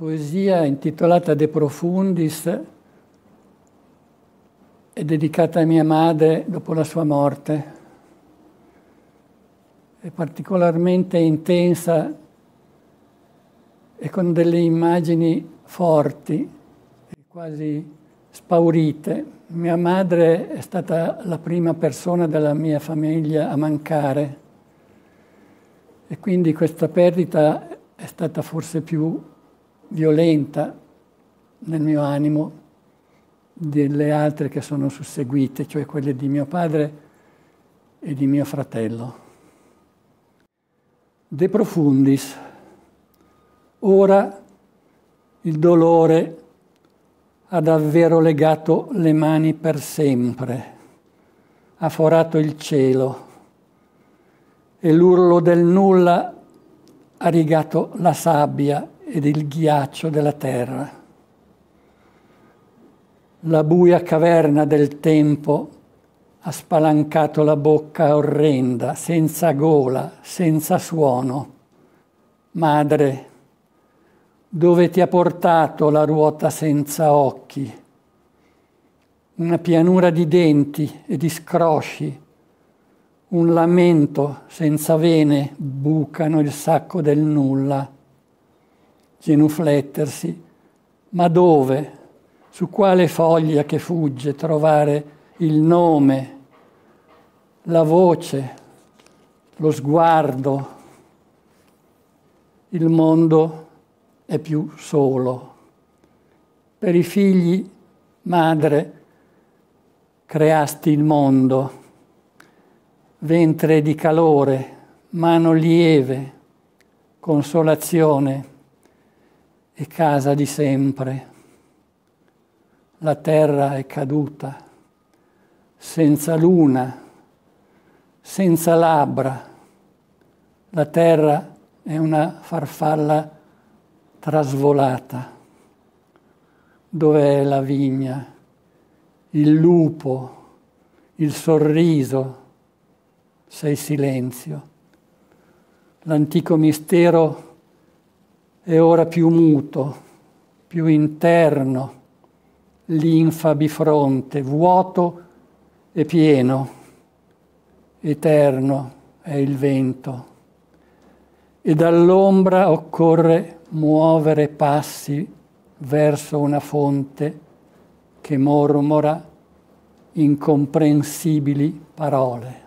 poesia intitolata De Profundis è dedicata a mia madre dopo la sua morte. È particolarmente intensa e con delle immagini forti, quasi spaurite. Mia madre è stata la prima persona della mia famiglia a mancare e quindi questa perdita è stata forse più violenta nel mio animo delle altre che sono susseguite, cioè quelle di mio padre e di mio fratello. De Profundis. Ora il dolore ha davvero legato le mani per sempre, ha forato il cielo e l'urlo del nulla ha rigato la sabbia ed il ghiaccio della terra. La buia caverna del tempo ha spalancato la bocca orrenda, senza gola, senza suono. Madre, dove ti ha portato la ruota senza occhi? Una pianura di denti e di scrosci, un lamento senza vene bucano il sacco del nulla. Genuflettersi, ma dove? Su quale foglia che fugge trovare il nome, la voce, lo sguardo? Il mondo è più solo. Per i figli, madre, creasti il mondo, ventre di calore, mano lieve, consolazione e casa di sempre. La terra è caduta, senza luna, senza labbra. La terra è una farfalla trasvolata. Dov'è la vigna, il lupo, il sorriso? Sei silenzio. L'antico mistero è ora più muto, più interno, linfa bifronte, vuoto e pieno, eterno è il vento. E dall'ombra occorre muovere passi verso una fonte che mormora incomprensibili parole.